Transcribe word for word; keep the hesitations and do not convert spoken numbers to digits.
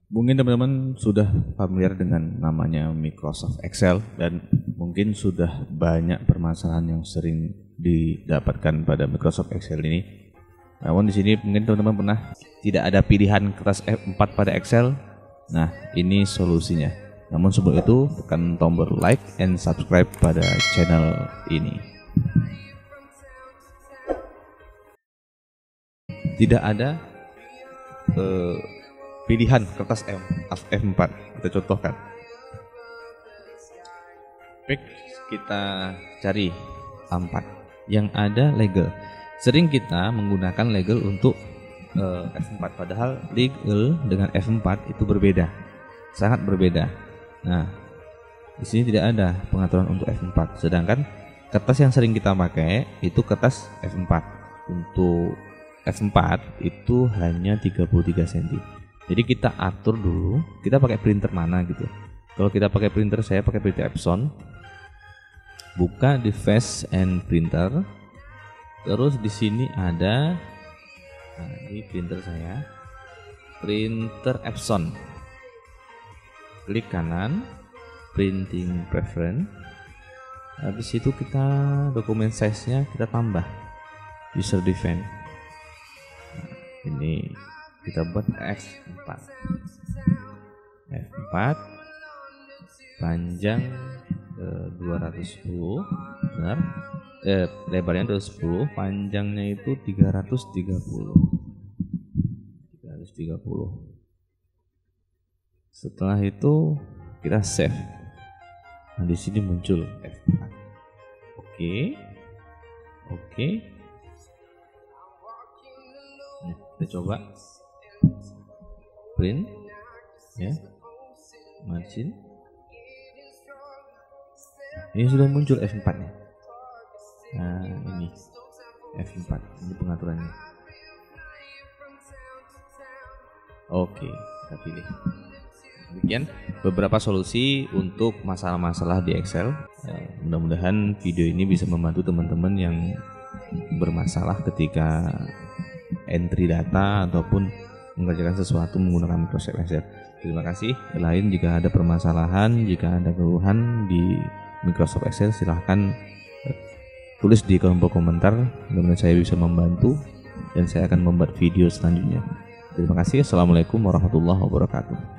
Mungkin teman-teman sudah familiar dengan namanya Microsoft Excel dan mungkin sudah banyak permasalahan yang sering didapatkan pada Microsoft Excel ini. Namun di sini mungkin teman-teman pernah tidak ada pilihan kertas F empat pada Excel. Nah, ini solusinya. Namun sebelum itu tekan tombol like and subscribe pada channel ini. Tidak ada eh, pilihan kertas F empat, kita contohkan. Baik, kita cari A empat yang ada legal. Sering kita menggunakan legal untuk uh, F empat, padahal legal dengan F empat itu berbeda, sangat berbeda. Nah, di sini tidak ada pengaturan untuk F empat, sedangkan kertas yang sering kita pakai itu kertas F empat. Untuk F empat itu hanya tiga puluh tiga sentimeter. Jadi kita atur dulu, kita pakai printer mana gitu. Kalau kita pakai printer, saya pakai printer Epson. Buka di Fast and Printer. Terus di sini ada, nah ini printer saya, printer Epson. Klik kanan, Printing Preference. Habis itu kita dokumen size-nya kita tambah, User Define. Nah, ini kita buat F empat. F empat panjang eh, dua ratus sepuluh, benar? Eh, lebarnya dua ratus sepuluh, panjangnya itu tiga ratus tiga puluh. tiga ratus tiga puluh. Setelah itu kita save. Nah, di sini muncul F empat. Oke. Oke. Nah, kita coba print ya, margin. Ini sudah muncul F empat nya. Nah, ini F empat, ini pengaturannya. Oke, kita pilih. Demikian beberapa solusi untuk masalah-masalah di Excel. Ya, mudah-mudahan video ini bisa membantu teman-teman yang bermasalah ketika entry data ataupun mengerjakan sesuatu menggunakan Microsoft Excel. Terima kasih. Lain jika ada permasalahan, jika ada keluhan di Microsoft Excel, silahkan tulis di kolom komentar. Mudah-mudahan saya bisa membantu dan saya akan membuat video selanjutnya. Terima kasih. Assalamualaikum warahmatullahi wabarakatuh.